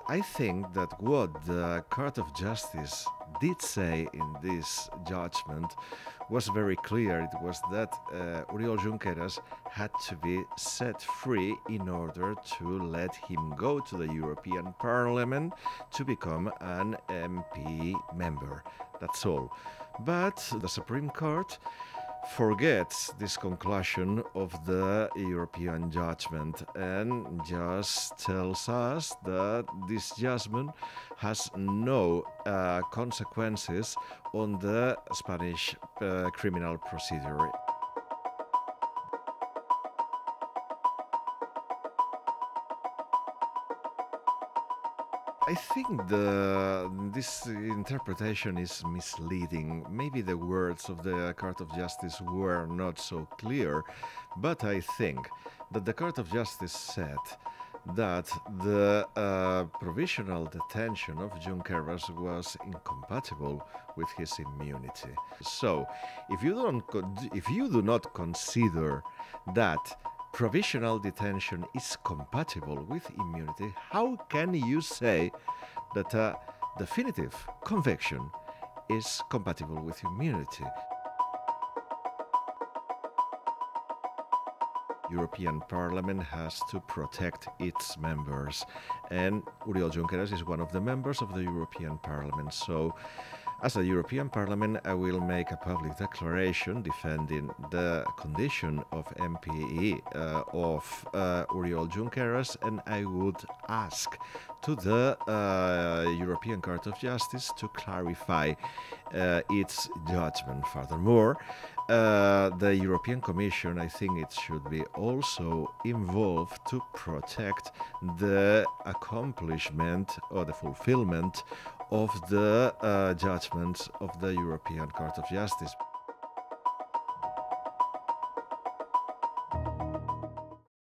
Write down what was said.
I think that what the Court of Justice did say in this judgment was very clear. It was that Oriol Junqueras had to be set free in order to let him go to the European Parliament to become an MP member. That's all. But the Supreme Court forgets this conclusion of the European judgment and just tells us that this judgment has no consequences on the Spanish criminal procedure. I think this interpretation is misleading. Maybe the words of the Court of Justice were not so clear, but I think that the Court of Justice said that the provisional detention of Junqueras was incompatible with his immunity. So, if you do not consider that provisional detention is compatible with immunity, how can you say that a definitive conviction is compatible with immunity? European Parliament has to protect its members, and Oriol Junqueras is one of the members of the European Parliament. So, as a European Parliament, I will make a public declaration defending the condition of MPE of Oriol Junqueras, and I would ask to the European Court of Justice to clarify its judgment. Furthermore, the European Commission, I think it should be also involved to protect the accomplishment or the fulfillment of the judgments of the European Court of Justice.